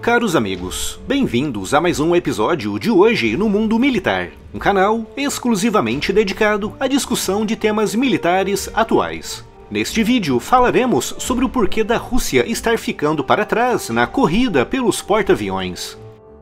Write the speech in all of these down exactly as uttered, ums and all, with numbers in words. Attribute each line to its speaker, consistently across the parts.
Speaker 1: Caros amigos, bem-vindos a mais um episódio de Hoje no Mundo Militar, um canal exclusivamente dedicado à discussão de temas militares atuais. Neste vídeo falaremos sobre o porquê da Rússia estar ficando para trás na corrida pelos porta-aviões.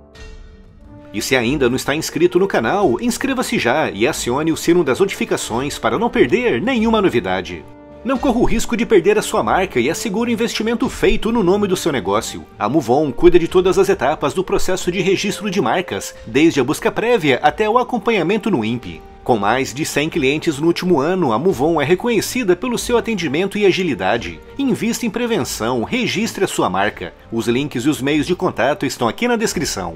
Speaker 1: E se ainda não está inscrito no canal, inscreva-se já e acione o sino das notificações para não perder nenhuma novidade. Não corra o risco de perder a sua marca e assegure o investimento feito no nome do seu negócio. A Movon cuida de todas as etapas do processo de registro de marcas, desde a busca prévia até o acompanhamento no I N P E. Com mais de cem clientes no último ano, a Movon é reconhecida pelo seu atendimento e agilidade. Invista em prevenção, registre a sua marca. Os links e os meios de contato estão aqui na descrição.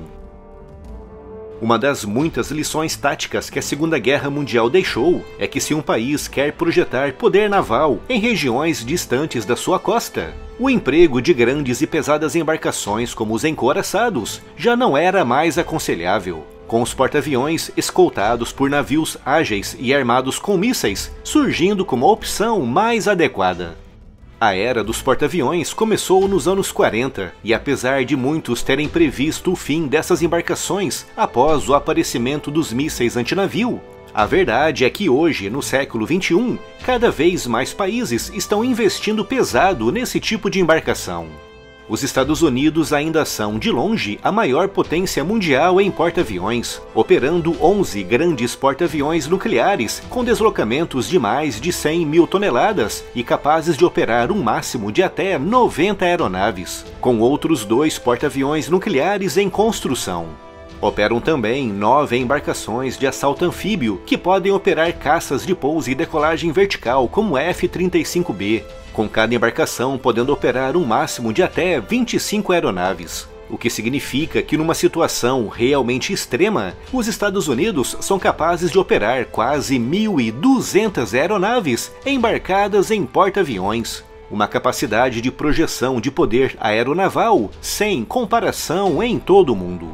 Speaker 1: Uma das muitas lições táticas que a Segunda Guerra Mundial deixou é que se um país quer projetar poder naval em regiões distantes da sua costa, o emprego de grandes e pesadas embarcações como os encouraçados já não era mais aconselhável. Com os porta-aviões escoltados por navios ágeis e armados com mísseis surgindo como a opção mais adequada. A era dos porta-aviões começou nos anos quarenta, e apesar de muitos terem previsto o fim dessas embarcações após o aparecimento dos mísseis antinavio, a verdade é que hoje, no século vinte e um, cada vez mais países estão investindo pesado nesse tipo de embarcação. Os Estados Unidos ainda são, de longe, a maior potência mundial em porta-aviões, operando onze grandes porta-aviões nucleares com deslocamentos de mais de cem mil toneladas e capazes de operar um máximo de até noventa aeronaves, com outros dois porta-aviões nucleares em construção. Operam também nove embarcações de assalto anfíbio que podem operar caças de pouso e decolagem vertical como F trinta e cinco B, com cada embarcação podendo operar um máximo de até vinte e cinco aeronaves, o que significa que numa situação realmente extrema, os Estados Unidos são capazes de operar quase mil e duzentas aeronaves embarcadas em porta-aviões, uma capacidade de projeção de poder aeronaval sem comparação em todo o mundo.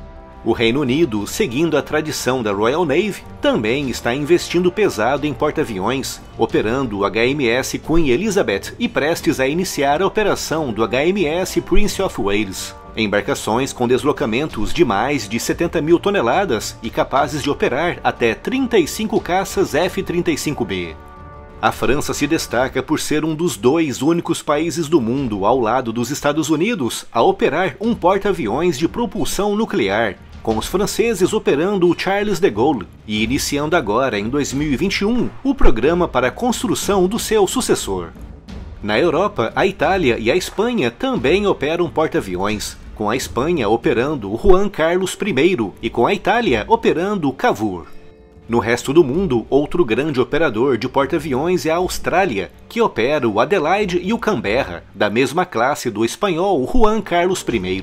Speaker 1: O Reino Unido, seguindo a tradição da Royal Navy, também está investindo pesado em porta-aviões, operando o H M S Queen Elizabeth e prestes a iniciar a operação do H M S Prince of Wales. Embarcações com deslocamentos de mais de setenta mil toneladas e capazes de operar até trinta e cinco caças F trinta e cinco B. A França se destaca por ser um dos dois únicos países do mundo, ao lado dos Estados Unidos, a operar um porta-aviões de propulsão nuclear, com os franceses operando o Charles de Gaulle e iniciando agora, em dois mil e vinte e um, o programa para a construção do seu sucessor. Na Europa, a Itália e a Espanha também operam porta-aviões, com a Espanha operando o Juan Carlos I e com a Itália operando o Cavour. No resto do mundo, outro grande operador de porta-aviões é a Austrália, que opera o Adelaide e o Canberra, da mesma classe do espanhol Juan Carlos I.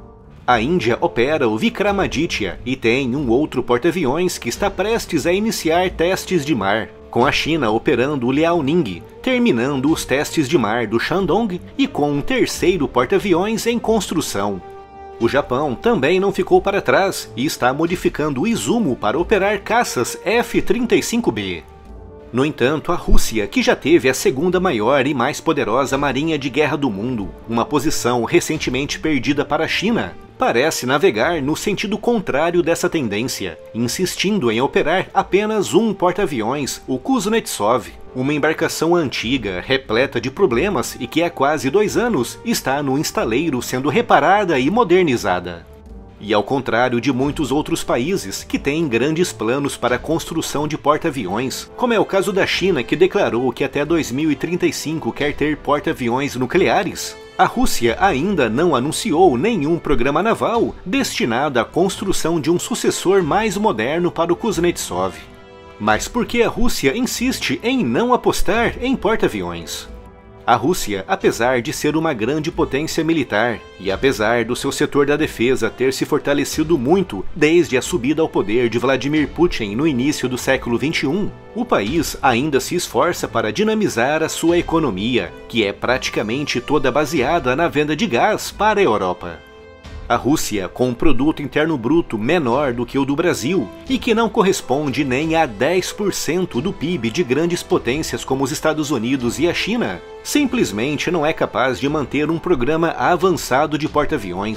Speaker 1: A Índia opera o Vikramaditya e tem um outro porta-aviões que está prestes a iniciar testes de mar, com a China operando o Liaoning, terminando os testes de mar do Shandong e com um terceiro porta-aviões em construção. O Japão também não ficou para trás e está modificando o Izumo para operar caças F trinta e cinco B. No entanto, a Rússia, que já teve a segunda maior e mais poderosa marinha de guerra do mundo, uma posição recentemente perdida para a China, parece navegar no sentido contrário dessa tendência, insistindo em operar apenas um porta-aviões, o Kuznetsov, uma embarcação antiga, repleta de problemas e que há quase dois anos está no estaleiro sendo reparada e modernizada. E ao contrário de muitos outros países que têm grandes planos para a construção de porta-aviões, como é o caso da China, que declarou que até dois mil e trinta e cinco quer ter porta-aviões nucleares, a Rússia ainda não anunciou nenhum programa naval destinado à construção de um sucessor mais moderno para o Kuznetsov. Mas por que a Rússia insiste em não apostar em porta-aviões? A Rússia, apesar de ser uma grande potência militar, e apesar do seu setor da defesa ter se fortalecido muito desde a subida ao poder de Vladimir Putin no início do século vinte e um, o país ainda se esforça para dinamizar a sua economia, que é praticamente toda baseada na venda de gás para a Europa. A Rússia, com um produto interno bruto menor do que o do Brasil e que não corresponde nem a dez por cento do P I B de grandes potências como os Estados Unidos e a China, simplesmente não é capaz de manter um programa avançado de porta-aviões,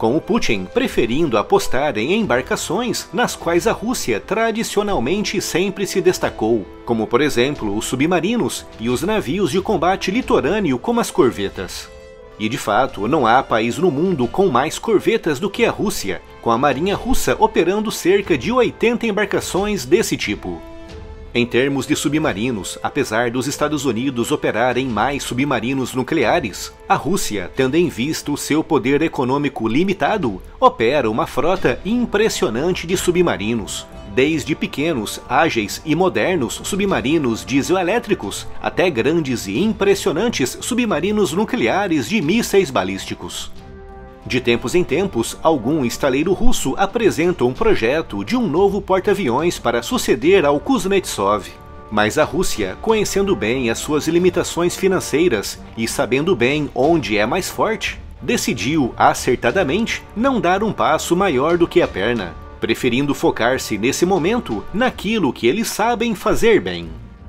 Speaker 1: com o Putin preferindo apostar em embarcações nas quais a Rússia tradicionalmente sempre se destacou, como por exemplo os submarinos e os navios de combate litorâneo como as corvetas. E de fato, não há país no mundo com mais corvetas do que a Rússia, com a marinha russa operando cerca de oitenta embarcações desse tipo. Em termos de submarinos, apesar dos Estados Unidos operarem mais submarinos nucleares, a Rússia, tendo em vista o seu poder econômico limitado, opera uma frota impressionante de submarinos, desde pequenos, ágeis e modernos submarinos dieselétricos até grandes e impressionantes submarinos nucleares de mísseis balísticos. De tempos em tempos, algum estaleiro russo apresenta um projeto de um novo porta-aviões para suceder ao Kuznetsov. Mas a Rússia, conhecendo bem as suas limitações financeiras e sabendo bem onde é mais forte, decidiu, acertadamente, não dar um passo maior do que a perna, preferindo focar-se nesse momento naquilo que eles sabem fazer bem.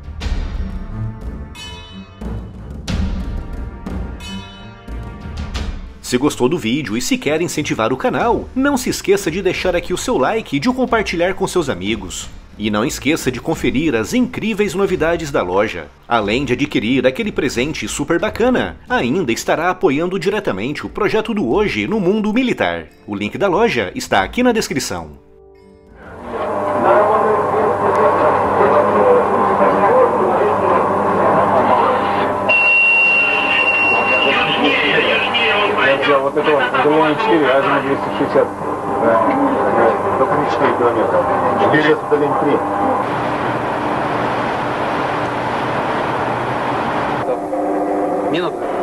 Speaker 1: Se gostou do vídeo e se quer incentivar o canal, não se esqueça de deixar aqui o seu like e de o compartilhar com seus amigos. E não esqueça de conferir as incríveis novidades da loja. Além de adquirir aquele presente super bacana, ainda estará apoiando diretamente o projeto do Hoje no Mundo Militar. O link da loja está aqui na descrição.
Speaker 2: Вот это вот, углом четыре, а двести шестьдесят. Да, только не четыре километра. четыре это линь три. Минуту.